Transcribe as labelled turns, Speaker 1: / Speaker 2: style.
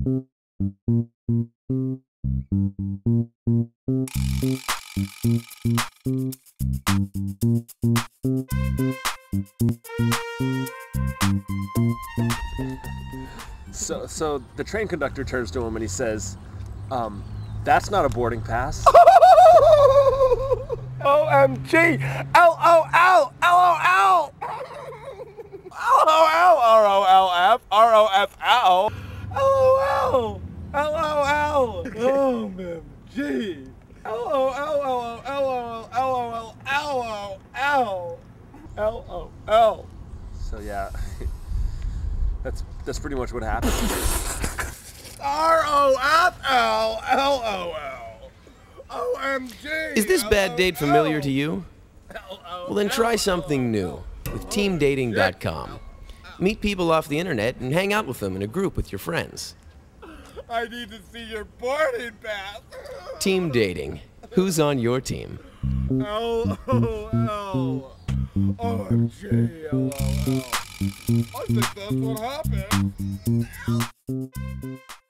Speaker 1: So the train conductor turns to him and he says, that's not a boarding pass.
Speaker 2: OMG! LOL! LOL! LOL! ROLF! ROFL! LOL! LOL! OMG! LOL! LOL! LOL! LOL! LOL!
Speaker 1: So yeah, that's pretty much what happened.
Speaker 2: ROFL! LOL! OMG!
Speaker 3: Is this bad date familiar to you? Well, then try something new with teamdating.com. Meet people off the internet and hang out with them in a group with your friends.
Speaker 2: I need to see your boarding pass.
Speaker 3: Team dating. Who's on your team?
Speaker 2: LOL. OMG. LOL. I think that's what happened.